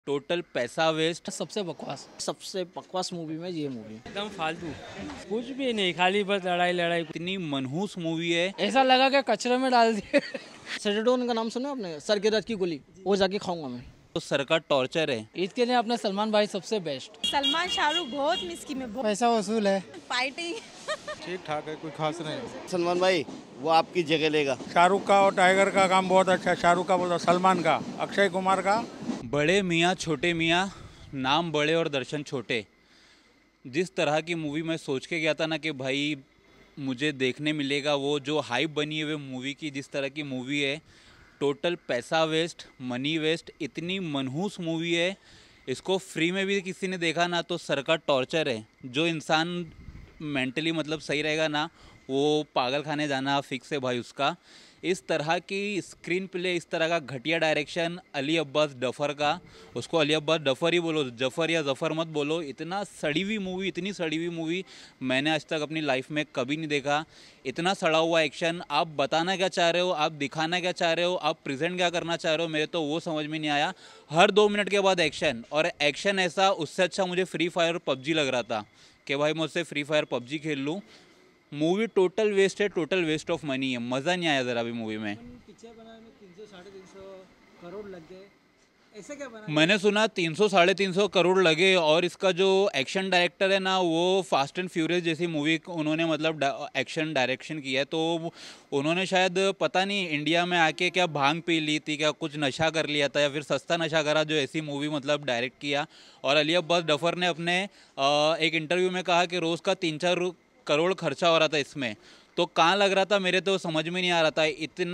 Total पैसा waste. सबसे बकवास मूवी में ये मूवी एकदम फालतू, कुछ भी नहीं, खाली बस लड़ाई लड़ाई। इतनी मनहूस मूवी है। ऐसा लगा कि कचरे में डाल दिए। सैटरडे का नाम सुना आपने? सर के रात की गोली, वो जाके खाऊंगा मैं। तो सर का टॉर्चर है। ईद के लिए अपना सलमान भाई सबसे बेस्ट। सलमान शाहरुख बहुत मिस्की में, बहुत पैसा वसूल है। फाइटिंग ठीक ठाक है, कोई खास नहीं। सलमान भाई वो आपकी जगह लेगा। शाहरुख का और टाइगर का काम बहुत अच्छा है। शाहरुख का बोलता, सलमान का, अक्षय कुमार का। बड़े मियाँ छोटे मियाँ, नाम बड़े और दर्शन छोटे। जिस तरह की मूवी मैं सोच के गया था ना कि भाई मुझे देखने मिलेगा, वो जो हाइप बनी है वो मूवी की, जिस तरह की मूवी है, टोटल पैसा वेस्ट, मनी वेस्ट। इतनी मनहूस मूवी है, इसको फ्री में भी किसी ने देखा ना तो सर का टॉर्चर है। जो इंसान मेंटली मतलब सही रहेगा ना, वो पागल खाने जाना फिक्स है भाई उसका। इस तरह की स्क्रीन प्ले, इस तरह का घटिया डायरेक्शन अली अब्बास डफर का, उसको अली अब्बास डफर ही बोलो, जफ़र या जफ़र मत बोलो। इतना सड़ी हुई मूवी, इतनी सड़ी हुई मूवी मैंने आज तक अपनी लाइफ में कभी नहीं देखा। इतना सड़ा हुआ एक्शन। आप बताना क्या चाह रहे हो, आप दिखाना क्या चाह रहे हो, आप प्रेजेंट क्या करना चाह रहे हो, मेरे तो वो समझ में नहीं आया। हर 2 मिनट के बाद एक्शन, और एक्शन ऐसा, उससे अच्छा मुझे फ्री फायर और पबजी लग रहा था कि भाई मैं उससे फ्री फायर पबजी खेल लूँ। मूवी टोटल वेस्ट है, टोटल वेस्ट ऑफ मनी है। मज़ा नहीं आया ज़रा भी मूवी में। पिक्चर बनाने में 300-350 करोड़ लग गए, ऐसे क्या बना? मैंने सुना 300-350 करोड़ लगे। और इसका जो एक्शन डायरेक्टर है ना, वो फास्ट एंड फ्यूरियस जैसी मूवी उन्होंने मतलब एक्शन डायरेक्शन किया है। तो उन्होंने शायद पता नहीं इंडिया में आके क्या भांग पी ली थी, क्या कुछ नशा कर लिया था, या फिर सस्ता नशा करा जो ऐसी मूवी मतलब डायरेक्ट किया। और अली अब्बास डफर ने अपने एक इंटरव्यू में कहा कि रोज़ का 3-4 करोड़ खर्चा हो रहा था इसमें। तो कहाँ लग रहा था, मेरे तो समझ में नहीं आ रहा था।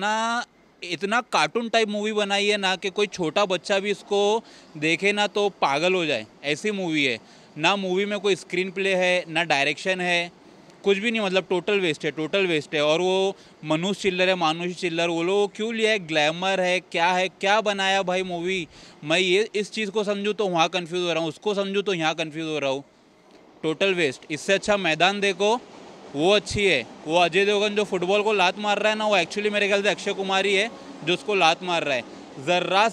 इतना कार्टून टाइप मूवी बनाई है ना कि कोई छोटा बच्चा भी इसको देखे ना तो पागल हो जाए, ऐसी मूवी है। ना मूवी में कोई स्क्रीन प्ले है, ना डायरेक्शन है, कुछ भी नहीं। मतलब टोटल वेस्ट है, टोटल वेस्ट है। और वो मानुष चिल्लर, वो लोग क्यों लिया है, ग्लैमर है, क्या बनाया भाई मूवी। मैं ये इस चीज़ को समझूँ तो वहाँ कन्फ्यूज़ हो रहा हूँ, उसको समझूँ तो यहाँ कन्फ्यूज़ हो रहा हूँ। Total waste. इससे अच्छा मैदान देखो, वो अच्छी है। वो अजय देवगन जो फुटबॉल को लात मार रहा है ना, वो एक्चुअली मेरे ख्याल से अक्षय कुमार ही है जो उसको लात मार रहा है। ज़र्रा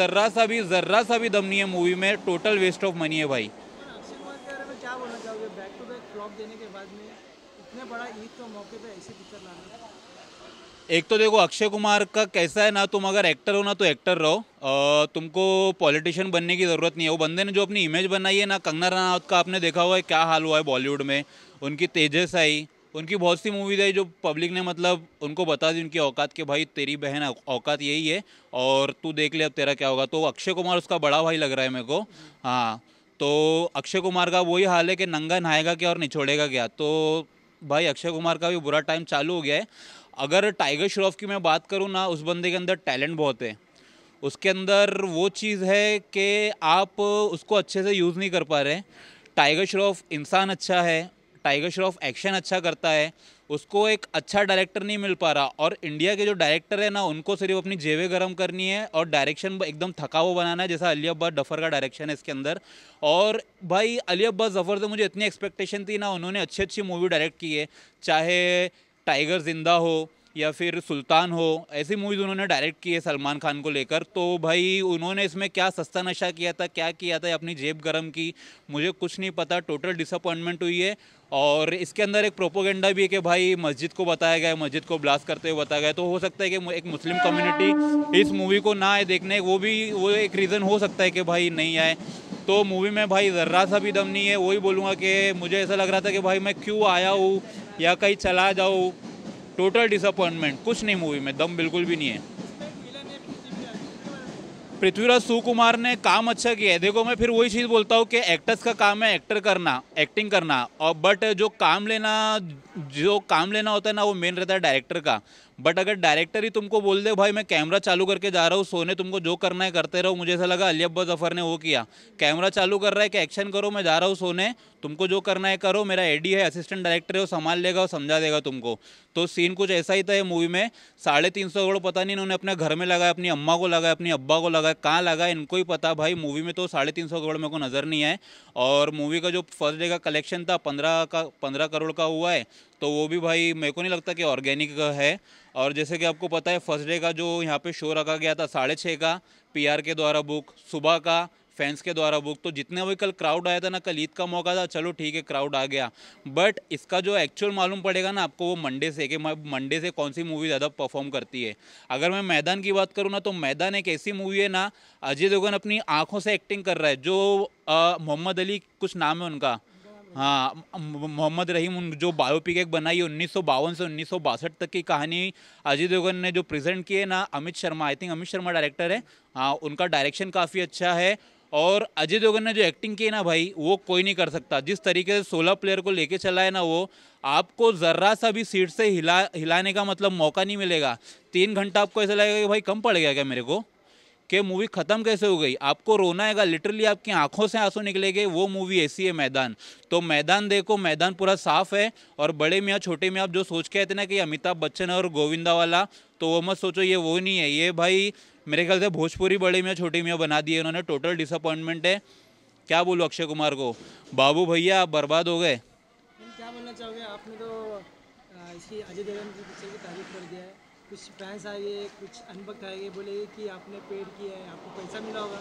सा भी दम नहीं है मूवी में। टोटल वेस्ट ऑफ मनी है भाई। अक्षय कुमार के बारे में क्या बोलना चाहोगे? बैक टू बैक फ्लॉप देने के बाद में इतने बड़ा ईद के मौके पे ऐसी पिक्चर लाना। एक तो देखो अक्षय कुमार का कैसा है ना, तुम अगर एक्टर हो ना तो एक्टर रहो, तुमको पॉलिटिशियन बनने की ज़रूरत नहीं है। वो बंदे ने जो अपनी इमेज बनाई है ना, कंगना रनावत का आपने देखा हुआ है क्या हाल हुआ है बॉलीवुड में। उनकी तेजस आई, उनकी बहुत सी मूवीज आई जो पब्लिक ने मतलब उनको बता दी उनकी औकात के, भाई तेरी बहन औकात यही है और तू देख ले अब तेरा क्या होगा। तो अक्षय कुमार उसका बड़ा भाई लग रहा है मेरे को। हाँ, तो अक्षय कुमार का वही हाल है कि नंगा नहाएगा क्या और निचोड़ेगा क्या। तो भाई अक्षय कुमार का भी बुरा टाइम चालू हो गया है। अगर टाइगर श्रॉफ की मैं बात करूँ ना, उस बंदे के अंदर टैलेंट बहुत है। उसके अंदर वो चीज़ है कि आप उसको अच्छे से यूज़ नहीं कर पा रहे। टाइगर श्रॉफ इंसान अच्छा है, टाइगर श्रॉफ एक्शन अच्छा करता है, उसको एक अच्छा डायरेक्टर नहीं मिल पा रहा। और इंडिया के जो डायरेक्टर है ना, उनको सिर्फ अपनी जेबें गर्म करनी है और डायरेक्शन एकदम थका हुआ बनाना है, जैसा अली अब्बास डफर का डायरेक्शन है इसके अंदर। और भाई अली अब्बास जफर से मुझे इतनी एक्सपेक्टेशन थी ना, उन्होंने अच्छी अच्छी मूवी डायरेक्ट की है, चाहे टाइगर जिंदा हो या फिर सुल्तान हो, ऐसी मूवीज़ उन्होंने डायरेक्ट की है सलमान खान को लेकर। तो भाई उन्होंने इसमें क्या सस्ता नशा किया था, क्या किया था, अपनी जेब गरम की, मुझे कुछ नहीं पता। टोटल डिसअपॉइंटमेंट हुई है। और इसके अंदर एक प्रोपोगेंडा भी है कि भाई मस्जिद को बताया गया है, मस्जिद को ब्लास्ट करते हुए बताया गया। तो हो सकता है कि एक मुस्लिम कम्युनिटी इस मूवी को ना आए देखने, वो एक रीज़न हो सकता है कि भाई नहीं आए। तो मूवी में भाई ज़र्रा सा भी दम नहीं है। वही बोलूँगा कि मुझे ऐसा लग रहा था कि भाई मैं क्यों आया हूँ या कहीं चला जाऊँ। टोटल डिसअपॉइंटमेंट, कुछ नहीं मूवी में, दम बिल्कुल भी नहीं है। पृथ्वीराज सुकुमार ने काम अच्छा किया है। देखो मैं फिर वही चीज़ बोलता हूँ कि एक्टर्स का काम है एक्टर करना, एक्टिंग करना, और बट जो काम लेना होता है ना, वो मेन रहता है डायरेक्टर का। बट अगर डायरेक्टर ही तुमको बोल दे भाई मैं कैमरा चालू करके जा रहा हूँ सोने, तुमको जो करना है करते रहो। मुझे ऐसा लगा अली अब्बास जफर ने वो किया, कैमरा चालू कर रहा है कि एक्शन करो, मैं जा रहा हूँ सोने, तुमको जो करना है करो, मेरा एडी है, असिस्टेंट डायरेक्टर है, वो संभाल लेगा और समझा देगा तुमको। तो सीन कुछ ऐसा ही था ये मूवी में। 350 करोड़ पता नहीं इन्होंने अपने घर में लगाया, अपनी अम्मा को लगाया, अपनी अब्बा को लगाया, कहाँ लगा इनको ही पता। भाई मूवी में तो 350 करोड़ मेरे को नज़र नहीं आए। और मूवी का जो फर्स्ट डे का कलेक्शन था 15 करोड़ का हुआ है। तो वो भी भाई मेरे को नहीं लगता कि ऑर्गेनिक है। और जैसे कि आपको पता है फर्स्ट डे का जो यहाँ पे शो रखा गया था 6:30 का, पीआर के द्वारा बुक, सुबह का फैंस के द्वारा बुक। तो जितने भी कल क्राउड आया था ना, कल ईद का मौका था, चलो ठीक है क्राउड आ गया, बट इसका जो एक्चुअल मालूम पड़ेगा ना आपको वो मंडे से, कि मंडे से कौन सी मूवी ज़्यादा परफॉर्म करती है। अगर मैं मैदान की बात करूँ ना, तो मैदान एक ऐसी मूवी है ना, अजय देवगन अपनी आंखों से एक्टिंग कर रहा है। जो मोहम्मद अली कुछ नाम है उनका, हाँ मोहम्मद रहीम, जो बायोपिक एक बनाई है 1952 से 1962 तक की कहानी अजय देवगन ने जो प्रेजेंट की है ना, Amit Sharma, I think Amit Sharma director है, हाँ उनका डायरेक्शन काफ़ी अच्छा है। और अजय देवगन ने जो एक्टिंग की है ना भाई, वो कोई नहीं कर सकता। जिस तरीके से 16 प्लेयर को लेके चला है ना, वो आपको ज़र्रा सा भी सीट से हिलाने का मतलब मौका नहीं मिलेगा। 3 घंटा आपको ऐसा लगेगा कि भाई कम पड़ गया क्या मेरे को, कि मूवी ख़त्म कैसे हो गई, आपको रोना आएगा, लिटरली आपकी आंखों से आंसू निकलेंगे। वो मूवी ऐसी है मैदान। तो मैदान देखो, मैदान पूरा साफ है। और बड़े मियाँ छोटे मियाँ आप जो सोच के आए थे ना कि अमिताभ बच्चन और गोविंदा वाला, तो वो मत सोचो, ये वो नहीं है। ये भाई मेरे ख्याल से भोजपुरी बड़े मियाँ छोटे मियाँ बना दिए उन्होंने। टोटल डिसअपॉइंटमेंट है। क्या बोलूँ अक्षय कुमार को, बाबू भैया आप बर्बाद हो गए। क्या बोलना चाहोगे? आपने तो इसकी अजय देवगन की पिक्चर की तारीफ कर दिया है, कुछ फैंस आएंगे, कुछ अनभक्त आएंगे, बोलेंगे कि आपने पेड किया है, आपको पैसा मिला होगा,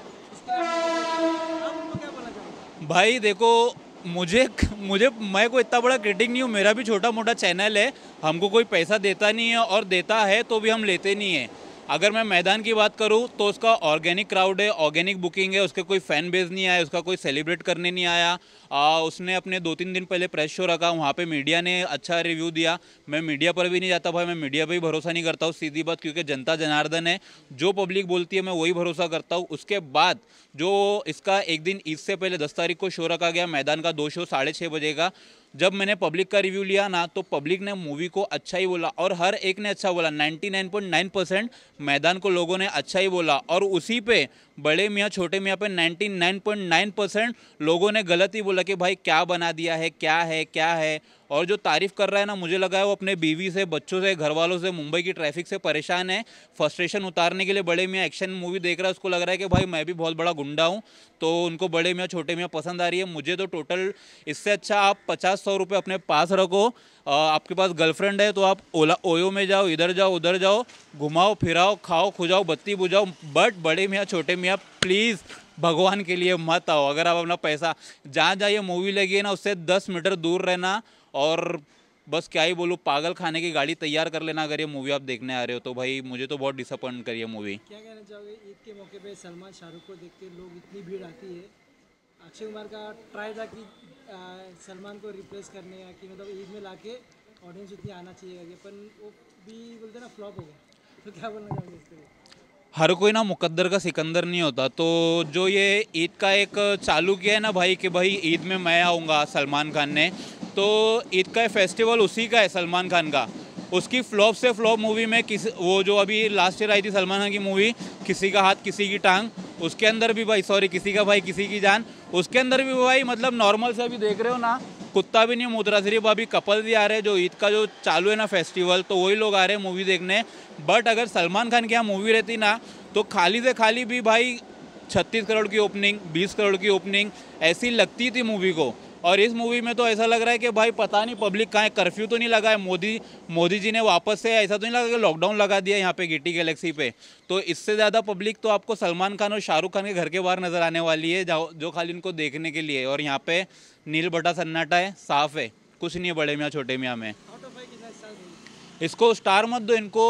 आप उनको क्या बोलना चाहोगे? भाई देखो, मुझे मुझे मैं कोई इतना बड़ा क्रिटिक नहीं हूँ, मेरा भी छोटा मोटा चैनल है, हमको कोई पैसा देता नहीं है, और देता है तो भी हम लेते नहीं है। अगर मैं मैदान की बात करूं तो उसका ऑर्गेनिक क्राउड है, ऑर्गेनिक बुकिंग है, उसके कोई फ़ैन बेस नहीं आया, उसका कोई सेलिब्रेट करने नहीं आया। उसने अपने 2-3 दिन पहले प्रेस शो रखा, वहाँ पे मीडिया ने अच्छा रिव्यू दिया। मैं मीडिया पर भी नहीं जाता भाई, मैं मीडिया पे भी भरोसा नहीं करता हूँ, सीधी बात, क्योंकि जनता जनार्दन है, जो पब्लिक बोलती है मैं वही भरोसा करता हूँ। उसके बाद जो इसका एक दिन ईद से पहले 10 तारीख को शो रखा गया मैदान का, 2 शो 6:30 बजे का, जब मैंने पब्लिक का रिव्यू लिया ना, तो पब्लिक ने मूवी को अच्छा ही बोला, और हर एक ने अच्छा बोला। 99.9% मैदान को लोगों ने अच्छा ही बोला, और उसी पे बड़े मियाँ छोटे मियाँ पे 99.9% लोगों ने गलत ही बोला कि भाई क्या बना दिया है, क्या है क्या है। और जो तारीफ़ कर रहा है ना, मुझे लगा है वो अपने बीवी से, बच्चों से, घर वालों से, मुंबई की ट्रैफिक से परेशान है, फ्रस्ट्रेशन उतारने के लिए बड़े मियाँ एक्शन मूवी देख रहा है। उसको लग रहा है कि भाई मैं भी बहुत बड़ा गुंडा हूँ, तो उनको बड़े मियाँ छोटे मियाँ पसंद आ रही है। मुझे तो टोटल इससे अच्छा आप 50-100 रुपये अपने पास रखो। आपके पास गर्लफ्रेंड है तो आप ओयो में जाओ, इधर जाओ उधर जाओ, घुमाओ फिराओ, खाओ खुजाओ, बत्ती बुझाओ, बट बड़े मियाँ छोटे मियाँ प्लीज़ भगवान के लिए मत आओ। अगर आप अपना पैसा, जहाँ जहाँ ये मूवी लगी है ना, उससे 10 मीटर दूर रहना। और बस क्या ही बोलूँ, पागल खाने की गाड़ी तैयार कर लेना अगर ये मूवी आप देखने आ रहे हो तो। भाई मुझे तो बहुत डिसअपॉइंट करी है मूवी। क्या कहना चाहोगे? ईद के मौके पे सलमान शाहरुख को देख के लोग इतनी भीड़ आती है। अक्षय कुमार का ट्राई था कि सलमान को रिप्लेस करने का, कि मतलब ईद में लाके ऑडियंस उतनी आना चाहिए आगे, पर वो भी बोलते ना फ्लॉप हो गया। तो क्या बोलना चाहोगे इस पर? हर कोई ना मुकद्दर का सिकंदर नहीं होता। तो जो ये ईद का एक चालू किया है ना भाई, कि भाई ईद में मैं आऊँगा सलमान खान ने, तो ईद का फेस्टिवल उसी का है सलमान खान का। उसकी फ्लॉप से फ्लॉप मूवी में वो जो अभी लास्ट ईयर आई थी सलमान खान की मूवी, किसी का हाथ किसी की टांग, उसके अंदर भी भाई, सॉरी, किसी का भाई किसी की जान, उसके अंदर भी भाई मतलब नॉर्मल से अभी देख रहे हो ना, कुत्ता भी नहीं मुत रहा, सिर्फ अभी कपल भी आ रहे हैं। जो ईद का जो चालू है ना फेस्टिवल, तो वही लोग आ रहे हैं मूवी देखने। बट अगर सलमान खान की यहाँ मूवी रहती ना, तो खाली से खाली भी भाई 36 करोड़ की ओपनिंग, 20 करोड़ की ओपनिंग ऐसी लगती थी मूवी को। और इस मूवी में तो ऐसा लग रहा है कि भाई पता नहीं पब्लिक कहाँ है, कर्फ्यू तो नहीं लगा है, मोदी जी ने वापस से ऐसा तो नहीं लगा कि लॉकडाउन लगा दिया यहाँ पे गिटी गैलेक्सी पे। तो इससे ज़्यादा पब्लिक तो आपको सलमान खान और शाहरुख खान के घर के बाहर नज़र आने वाली है, जो खाली उनको देखने के लिए। और यहाँ पे नील बटा सन्नाटा है, साफ है, कुछ नहीं है बड़े मियाँ छोटे मियाँ में। आउट ऑफ 5 कितना स्टार दोगे? इसको स्टार मत दो, इनको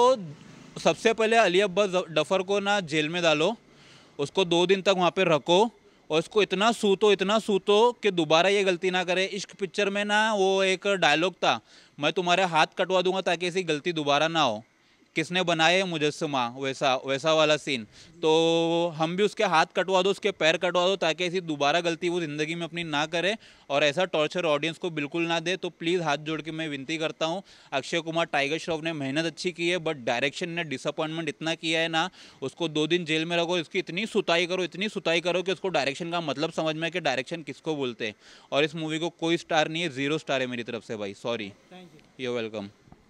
सबसे पहले अली अब्बास डफर को ना जेल में डालो, उसको 2 दिन तक वहाँ पे रखो, और इसको इतना सूतो कि दोबारा ये गलती ना करे। इश्क पिक्चर में ना वो एक डायलॉग था, मैं तुम्हारे हाथ कटवा दूंगा ताकि ऐसी गलती दोबारा ना हो, किसने बनाए है मुजस्समा, वैसा वाला सीन। तो हम भी उसके हाथ कटवा दो, उसके पैर कटवा दो, ताकि ऐसी दोबारा गलती वो ज़िंदगी में अपनी ना करे, और ऐसा टॉर्चर ऑडियंस को बिल्कुल ना दे। तो प्लीज़ हाथ जोड़ के मैं विनती करता हूँ। अक्षय कुमार टाइगर श्रॉफ ने मेहनत अच्छी की है, बट डायरेक्शन ने डिसअपॉइंटमेंट इतना किया है ना, उसको 2 दिन जेल में रखो, इसकी इतनी सुताई करो कि उसको डायरेक्शन का मतलब समझ में कि डायरेक्शन किसको बोलते हैं। और इस मूवी को कोई स्टार नहीं है, 0 स्टार है मेरी तरफ से भाई, sorry. Thank you. You welcome.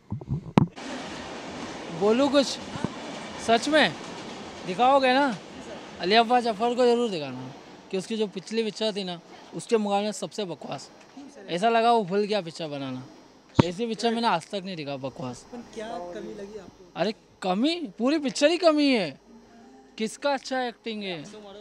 बोलूँ कुछ? सच में दिखाओगे ना? अली अब्बास जफर को ज़रूर दिखाना, कि उसकी जो पिछली पिक्चर थी ना, उसके मुकाबले सबसे बकवास। ऐसा लगा वो भूल गया पिक्चर बनाना। ऐसी पिक्चर मैंने आज तक नहीं दिखा, बकवास। पर क्या कमी लगी आपको? अरे कमी, पूरी पिक्चर ही कमी है। किसका अच्छा एक्टिंग है?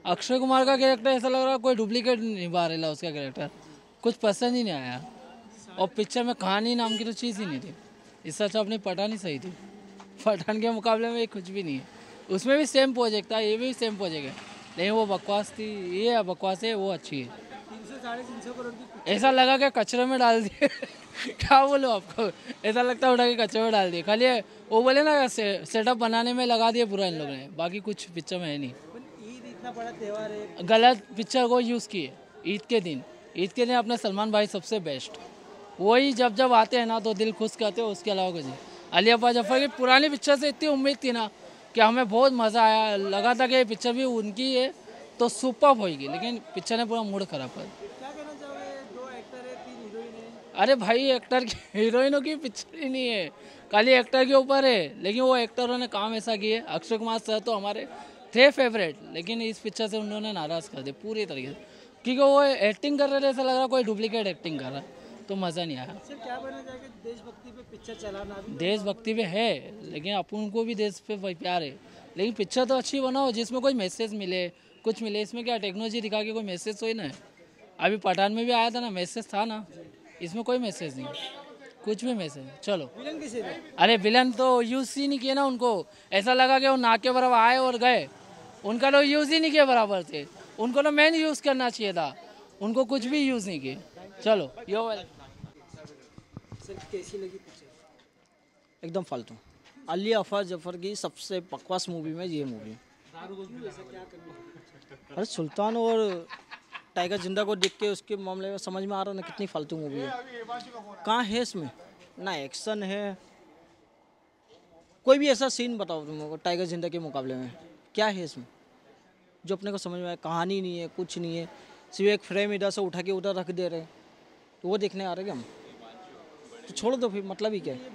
अक्षय कुमार का कैरेक्टर ऐसा लग रहा है कोई डुप्लीकेट निभा रहा है उसका कैरेक्टर, कुछ पसंद ही नहीं आया। और पिक्चर में कहानी नाम की तो चीज़ ही नहीं थी। इससे अच्छा अपनी पठान ही सही थी। पठान के मुकाबले में ये कुछ भी नहीं है। उसमें भी सेम प्रोजेक्ट था, ये भी सेम प्रोजेक्ट है, लेकिन वो बकवास थी, ये बकवास है, वो अच्छी है। 300-350 करोड़ की ऐसा लगा कि कचरे में डाल दिए क्या बोलो आपको, ऐसा लगता है उठा के कचरे में डाल दिए। खाली वो बोले ना सेटअप बनाने में लगा दिए पूरा इन लोगों ने, बाकी कुछ पिक्चर में है नहीं। ईद इतना बड़ा त्यौहार है, गलत पिक्चर को यूज़ किए। ईद के दिन अपने सलमान भाई सबसे बेस्ट, वही जब आते हैं ना तो दिल खुश करते हो, उसके अलावा कुछ नहीं। अली अब्बा जफर की पुरानी पिक्चर से इतनी उम्मीद थी ना कि हमें बहुत मज़ा आया, लगा था कि ये पिक्चर भी उनकी है तो सुपर होगी, लेकिन पिक्चर ने पूरा मूड खराब कर दिया। क्या कहना चाहोगे? 2 एक्टर है, 3 हीरोइन है। अरे भाई एक्टर की हीरोइनों की पिक्चर ही नहीं है, खाली एक्टर के ऊपर है, लेकिन वो एक्टरों ने काम ऐसा किए। अक्षय कुमार सर तो हमारे थे फेवरेट, लेकिन इस पिक्चर से उन्होंने नाराज़ कर दिया पूरी तरीके से, क्योंकि वो एक्टिंग कर रहे थे, ऐसा लग रहा कोई डुप्लीकेट एक्टिंग कर रहा, तो मज़ा नहीं आया। सर क्या कहना चाहोगे? देशभक्ति पे पिक्चर चलाना अभी देशभक्ति पे है, लेकिन अपन को भी देश पे प्यार है, लेकिन पिक्चर तो अच्छी बनाओ जिसमें कोई मैसेज मिले, कुछ मिले। इसमें क्या टेक्नोलॉजी दिखा के कोई मैसेज तो ही ना है। अभी पठान में भी आया था ना, मैसेज था ना, इसमें कोई मैसेज नहीं, कुछ भी मैसेज। चलो विलन किसे थे? अरे विलन तो यूज़ ही नहीं किए ना, उनको ऐसा लगा कि वो ना के बराबर आए और गए, उनका तो यूज़ ही नहीं किए बराबर थे। उनको तो मेन यूज़ करना चाहिए था, उनको कुछ भी यूज़ नहीं किए। चलो यो सर कैसी लगी पिक्चर? एकदम फालतू। अली अफा जफर की सबसे बकवास मूवी में ये मूवी। अरे सुल्तान और टाइगर जिंदा को देख के उसके मामले में समझ में आ रहा है ना कितनी फालतू मूवी है। कहाँ है इसमें ना एक्शन है, कोई भी ऐसा सीन बताओ तुम टाइगर जिंदा के मुकाबले में, क्या है इसमें जो अपने को समझ में आए? कहानी नहीं है, कुछ नहीं है, सिर्फ एक फ्रेम इधर से उठा के उधर रख दे रहे, तो वो देखने आ रहे क्या हम? तो छोड़ दो फिर, मतलब ही क्या है?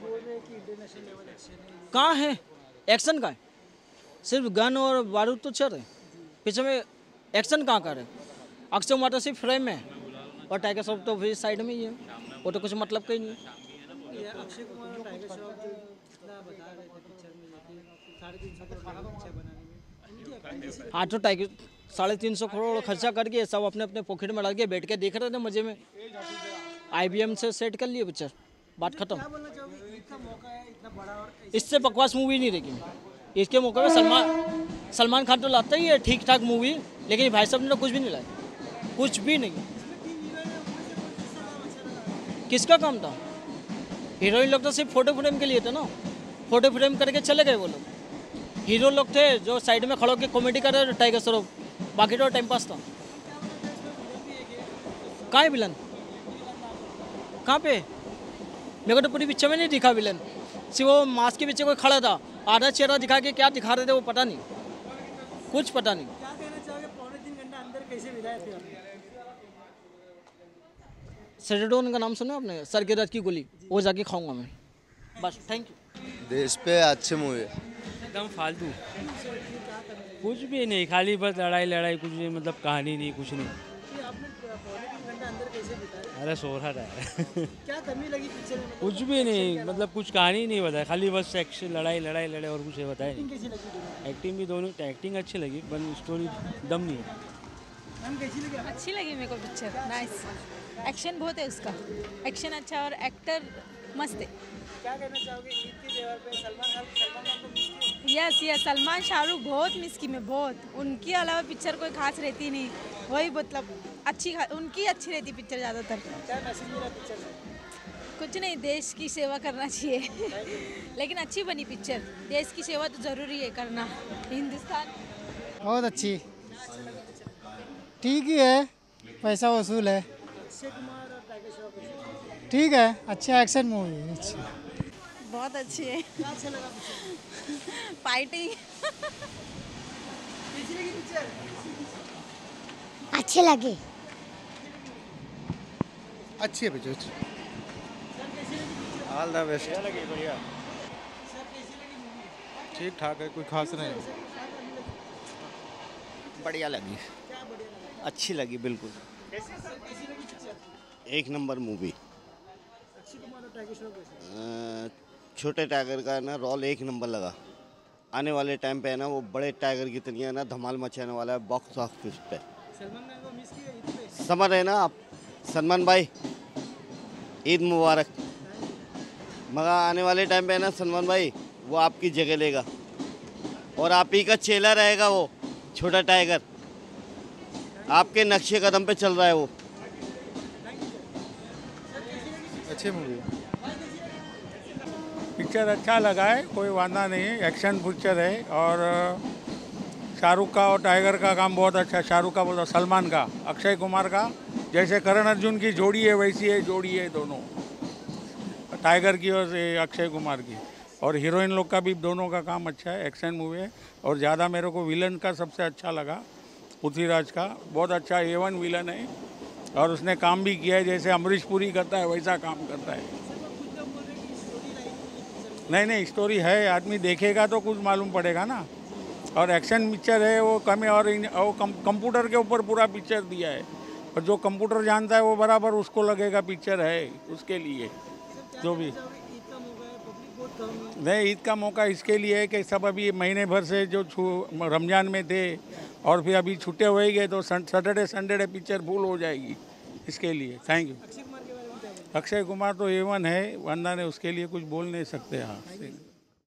कहाँ है एक्शन? का है सिर्फ गन और बारूद तो चल रहे, पीछे में एक्शन कहाँ कर रहे? अक्षय कुमार तो सिर्फ फ्रेम में और टाइगर श्रॉफ तो फिर साइड में ही है, वो तो कुछ मतलब का ही नहीं है। ये अक्षय कुमार और टाइगर श्रॉफ जो जितना बता रहे थे पिक्चर में, लेकिन 350 करोड़ का पिक्चर बनाने में उनकी एक्टिंग कैसी लगी? हाँ तो टाइगर 350 करोड़ खर्चा करके सब अपने अपने पॉकेट में डाल के बैठ के देख रहे थे मजे में, IBM से सेट कर लिए पिक्चर, बात खत्म। क्या बोलना चाहोगे? ईद का मौका है इतना बड़ा और इससे बकवास मूवी नहीं देखी इसके मौके पे। सलमान खान तो लाता ही है ठीक ठाक मूवी, लेकिन भाई साहब ने तो कुछ भी नहीं लाया, कुछ भी नहीं। किसका काम था? हीरोइन लोग तो सिर्फ फोटो फ्रेम के लिए थे ना, फोटो फ्रेम करके चले गए वो लोग। हीरो लोग थे जो साइड में खड़े होकर कॉमेडी कर रहे थे, टाइगर श्रॉफ, बाकी तो टाइम पास था। कहाँ है विलन? कहाँ पे? मेरे को तो पूरी पिक्चर में नहीं दिखा विलन, सिर्फ वो मास्क के पीछे कोई खड़ा था, आधा चेहरा दिखा के क्या दिखा रहे थे वो पता नहीं, कुछ पता नहीं। क्या कहना चाहोगे? 3.5 घंटा अंदर कैसे बिताए थे आपने? सेरेडोन का नाम सुना आपने? सर के रथ की गोली, वो जाके खाऊंगा मैं, बस। Thank you. देश पे अच्छी मूवी है। एकदम फालतू, कुछ भी नहीं, खाली बस लड़ाई कुछ नहीं, मतलब कहानी नहीं, कुछ नहीं। ये आपने 3.5 घंटा अंदर कैसे बिताए? अरे सो रहा है क्या कमी लगी पिक्चर में? कुछ भी नहीं, मतलब कुछ कहानी नहीं बताया, खाली बस एक्शन लड़ाई और कुछ बताया नहीं। कैसी लगी दोनों? एक्टिंग भी दोनों, एक्टिंग अच्छी लगी पर स्टोरी दम नहीं है। मैम कैसी लगी? अच्छी लगी मेरे को पिक्चर, नाइस। एक्शन बहुत है उसका, एक्शन अच्छा और एक्टर मस्त है। क्या कहना चाहोगे? ईद के त्योहार पे सलमान खान को मिस किया? यस सलमान शाहरुख बहुत मिस की मैं, बहुत। उनके अलावा पिक्चर कोई खास रहती नहीं, वही मतलब उनकी अच्छी रहती पिक्चर ज़्यादातर। क्या मैसेज मिला पिक्चर से? कुछ नहीं, देश की सेवा करना चाहिए लेकिन अच्छी बनी पिक्चर, देश की सेवा तो ज़रूरी है करना। हिंदुस्तान बहुत अच्छी, ठीक ही है, पैसा वसूल है, अक्षय कुमार और टाइगर श्रॉफ ठीक है, अच्छा एक्शन मूवी है, अच्छी। बहुत अच्छी है, क्या अच्छा लगा पिक्चर? फाइटिंग कैसी लगी पिक्चर? अच्छे लगे, अच्छी है पिक्चर, ऑल द बेस्ट। ठीक ठाक है, कोई खास नहीं। बढ़िया लगी, अच्छी लगी बिल्कुल, एक नंबर मूवी। अक्षय कुमार और टाइगर श्रॉफ कैसे? छोटे टाइगर का ना रोल एक नंबर लगा, आने वाले टाइम पे है ना वो बड़े टाइगर की तरह है ना धमाल मचाने वाला है बॉक्स ऑफिस पे। सलमान खान को मिस किया ईद पे? समझ रहे ना आप सलमान भाई, ईद मुबारक। मगर आने वाले टाइम पे है ना सलमान भाई वो आपकी जगह लेगा और आप ही का चेला रहेगा वो छोटा टाइगर, आपके नक्शे कदम पे चल रहा है वो। अच्छी मूवी है, पिक्चर अच्छा लगा है, कोई वादा नहीं है, एक्शन पिक्चर है। और शाहरुख का और टाइगर का काम बहुत अच्छा है। शाहरुख का बोला, सलमान का, अक्षय कुमार का, जैसे करण अर्जुन की जोड़ी है वैसी है जोड़ी है दोनों, टाइगर की और अक्षय कुमार की। और हीरोइन लोग का भी दोनों का काम अच्छा है, एक्शन मूवी है। और ज़्यादा मेरे को विलन का सबसे अच्छा लगा, पृथ्वीराज का, बहुत अच्छा A1 विलन है। और उसने काम भी किया है, जैसे अमरीश पुरी करता है वैसा काम करता है। नहीं, स्टोरी है, आदमी देखेगा तो कुछ मालूम पड़ेगा ना। और एक्शन पिक्चर है वो कम है, और कंप्यूटर के ऊपर पूरा पिक्चर दिया है। और जो कंप्यूटर जानता है वो बराबर उसको लगेगा पिक्चर है, उसके लिए जो भी। नहीं, ईद का मौका इसके लिए है कि सब अभी महीने भर से जो रमज़ान में थे और फिर अभी छुट्टे हो ही गए तो सैटरडे संडे पिक्चर फुल हो जाएगी, इसके लिए। Thank you. अक्षय कुमार तो A1 है, वंदा ने उसके लिए कुछ बोल नहीं सकते। हाँ।